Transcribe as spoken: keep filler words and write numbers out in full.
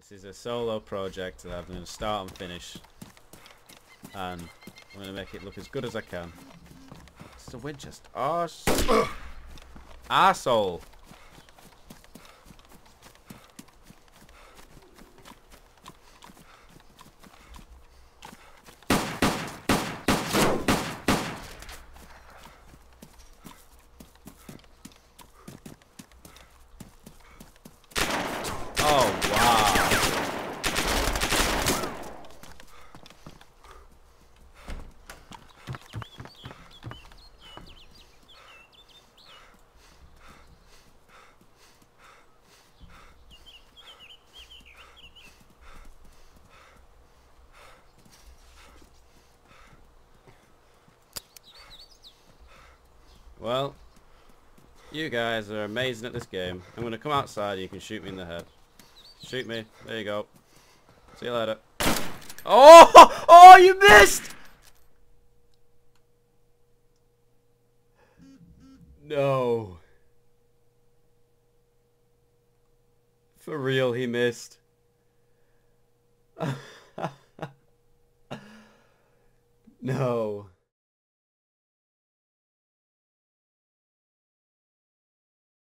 This is a solo project that I'm going to start and finish. And I'm going to make it look as good as I can. It's a Winchester. Oh, s- arsehole. Oh, wow. Well, you guys are amazing at this game. I'm going to come outside, you can shoot me in the head. Shoot me. There you go. See you later. Oh! Oh, you missed! No. For real, he missed. No.